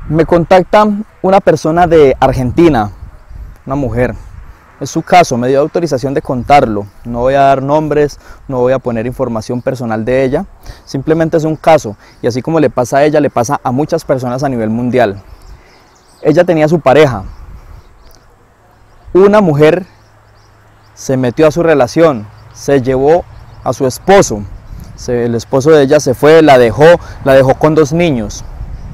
Me contacta una persona de Argentina, una mujer. Es su caso, me dio autorización de contarlo. No voy a dar nombres, no voy a poner información personal de ella. Simplemente es un caso, y así como le pasa a ella, le pasa a muchas personas a nivel mundial. Ella tenía su pareja. Una mujer se metió a su relación, se llevó a su esposo. El esposo de ella se fue, la dejó con 2 niños.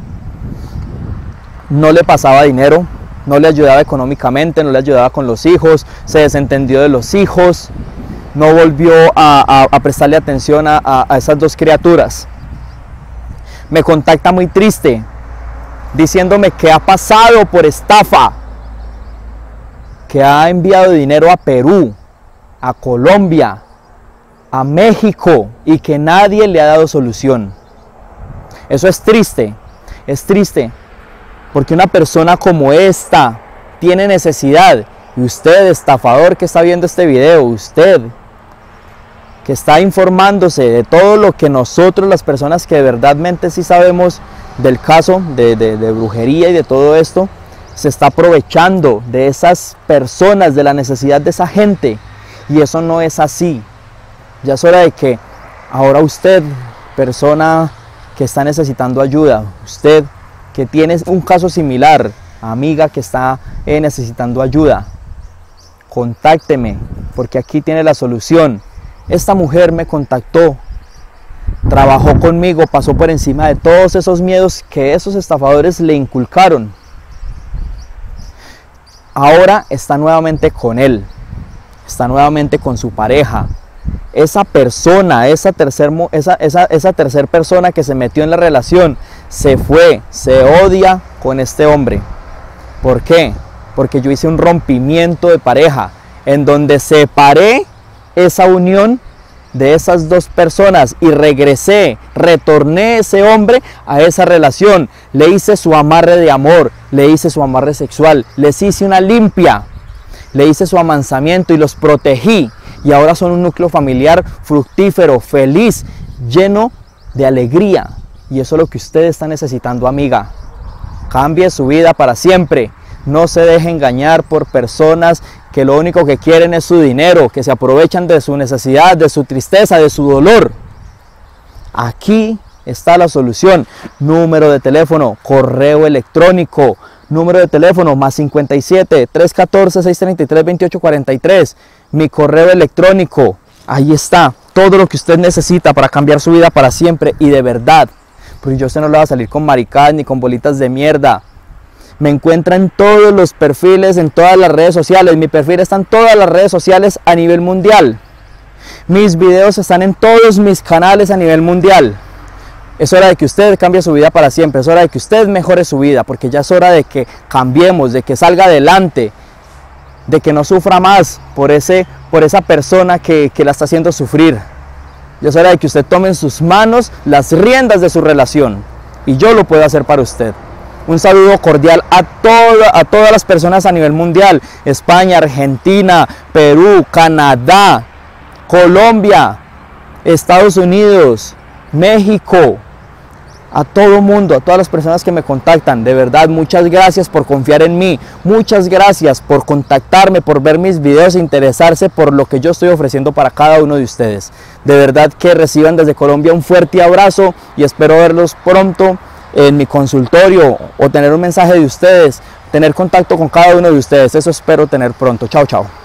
No le pasaba dinero, no le ayudaba económicamente, no le ayudaba con los hijos, se desentendió de los hijos, no volvió a prestarle atención a esas 2 criaturas. Me contacta muy triste, diciéndome que ha pasado por estafa, que ha enviado dinero a Perú, a Colombia, a México, y que nadie le ha dado solución. Eso es triste, porque una persona como esta tiene necesidad. Y usted, estafador que está viendo este video, usted que está informándose de todo lo que nosotros, las personas que verdaderamente sí sabemos del caso de brujería y de todo esto, se está aprovechando de esas personas, de la necesidad de esa gente. Y eso no es así. Ya es hora de que ahora usted, persona que está necesitando ayuda, usted que tiene un caso similar, amiga que está necesitando ayuda, contácteme, porque aquí tiene la solución. Esta mujer me contactó, trabajó conmigo, pasó por encima de todos esos miedos que esos estafadores le inculcaron. Ahora está nuevamente con él, está nuevamente con su pareja. Esa persona, esa tercer persona que se metió en la relación, se fue, se odia con este hombre. ¿Por qué? Porque yo hice un rompimiento de pareja, en donde separé esa unión de esas 2 personas y retorné ese hombre a esa relación. Le hice su amarre de amor, le hice su amarre sexual, les hice una limpia, le hice su amansamiento y los protegí. Y ahora son un núcleo familiar fructífero, feliz, lleno de alegría. Y eso es lo que usted está necesitando, amiga. Cambie su vida para siempre. No se deje engañar por personas que lo único que quieren es su dinero, que se aprovechan de su necesidad, de su tristeza, de su dolor. Aquí está la solución. Número de teléfono, correo electrónico. Número de teléfono más 57 314 633 2843. Mi correo electrónico. Ahí está todo lo que usted necesita para cambiar su vida para siempre y de verdad. Porque yo a usted no le va a salir con maricadas ni con bolitas de mierda. Me encuentra en todos los perfiles, en todas las redes sociales. Mi perfil está en todas las redes sociales a nivel mundial. Mis videos están en todos mis canales a nivel mundial. Es hora de que usted cambie su vida para siempre. Es hora de que usted mejore su vida, porque ya es hora de que cambiemos, de que salga adelante, de que no sufra más por esa persona que la está haciendo sufrir. Ya es hora de que usted tome en sus manos las riendas de su relación. Y yo lo puedo hacer para usted. Un saludo cordial a todas las personas a nivel mundial. España, Argentina, Perú, Canadá, Colombia, Estados Unidos, México. A todo mundo, a todas las personas que me contactan, de verdad, muchas gracias por confiar en mí, muchas gracias por contactarme, por ver mis videos e interesarse por lo que yo estoy ofreciendo para cada uno de ustedes. De verdad que reciban desde Colombia un fuerte abrazo y espero verlos pronto en mi consultorio o tener un mensaje de ustedes, tener contacto con cada uno de ustedes. Eso espero tener pronto. Chao, chao.